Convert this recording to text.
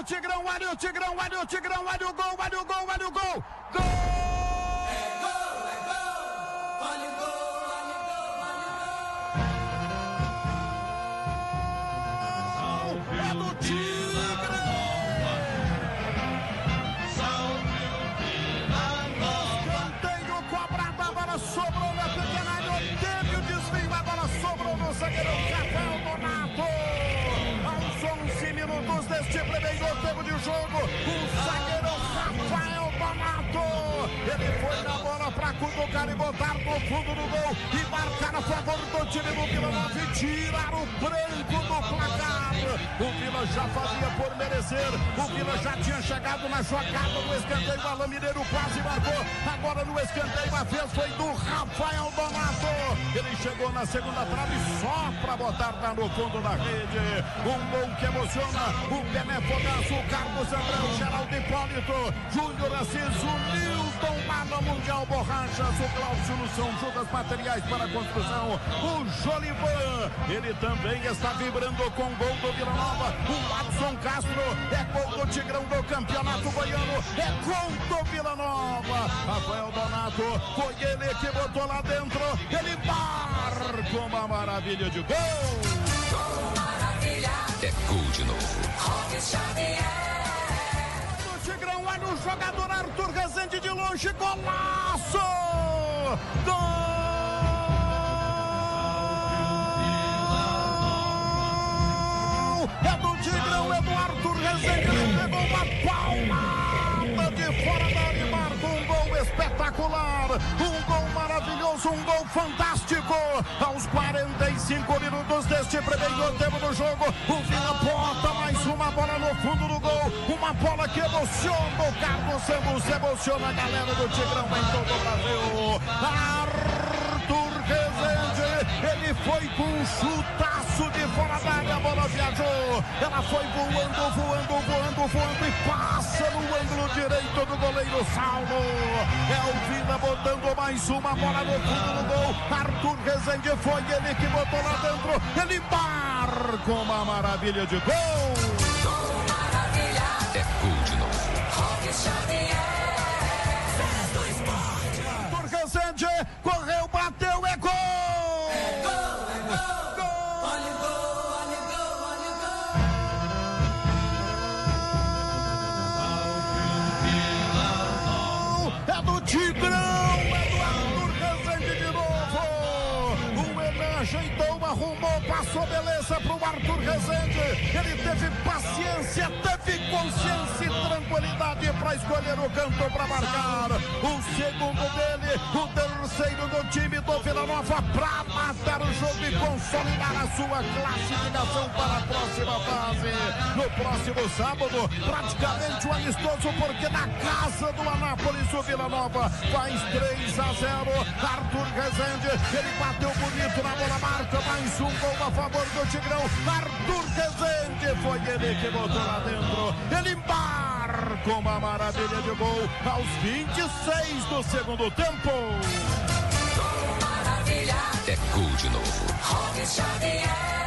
o Tigrão, olha o Tigrão, olha o Tigrão, olha o gol, olha o gol, olha o gol. Gol! É gol, é gol. Olha o gol, olha o gol, olha o gol. É do Tigrão! Escanteio cobrado, a bola sobrou na pequena área, teve o desvio, a bola sobrou no zagueirão Rafael Donato. Aos 11 minutos deste primeiro tempo de jogo, o zagueirão Rafael Donato, ele foi na bola para cutucar e botar no fundo do gol e marcar a favor do time do Vila Nova e tirar o branco do placar. O Vila já fazia por merecer, o Vila já tinha chegado na jogada do escanteio, o Alain Mineiro quase marcou, agora no escanteio a vez foi do Rafael Donato, ele chegou na segunda trave só para botar lá no fundo da rede, um gol que emociona, o Bené Fogaço, o Carlos André, o Geraldo Hipólito, Júnior Assis, o Nilton Mala Mundial Borrachas, o Cláudio no São Judas Materiais para a Construção, o Jolivan, ele também está vibrando com o gol do Vila Nova, o Watson Castro, é gol do Tigrão do Campeonato Goiano, é gol do Vila Nova, Rafael Donato, foi ele que botou lá dentro, ele marca uma maravilha de gol! É gol de novo. O Tigrão, olha o jogador Arthur Rezende de longe, golaço! Gol! É do Tigrão, é do Arthur Rezende, ele pegou uma palmada de fora da área e marca um gol espetacular, um gol maravilhoso, um gol fantástico, aos 45 minutos deste primeiro tempo do jogo, o Vila bota mais uma bola no fundo do gol, uma bola que emociona o Carlos Santos, emociona a galera do Tigrão em todo o Brasil. Arthur Rezende, ele foi com um chutaço de fora da área, a bola viajou, ela foi voando e passa no ângulo direito do goleiro Saulo. É o Vila botando mais uma bola no fundo do gol. Arthur Rezende foi ele que botou lá dentro, ele marca uma maravilha de gol. É gol de novo. Arthur Rezende correu, bateu, é gol! É gol, é gol. Olha o gol, olha o gol, olha o gol. É do Tigrão, é do Arthur Rezende de novo. O Enan ajeitou, arrumou, passou beleza pro Arthur Rezende. Ele teve paciência, teve consciência e tranquilidade para escolher o canto para marcar. O segundo dele, o terceiro do time do Vila Nova para matar o jogo e consolidar a sua classificação para a próxima fase. No próximo sábado, praticamente um amistoso, porque na casa do Anápolis o Vila Nova faz 3-0. Arthur Rezende, ele bateu bonito na bola, marca mais um gol a favor do Tigrão. Arthur Rezende, foi ele que botou lá dentro, ele marca uma maravilha de gol aos 26 do segundo tempo. É gol de novo. Xavier.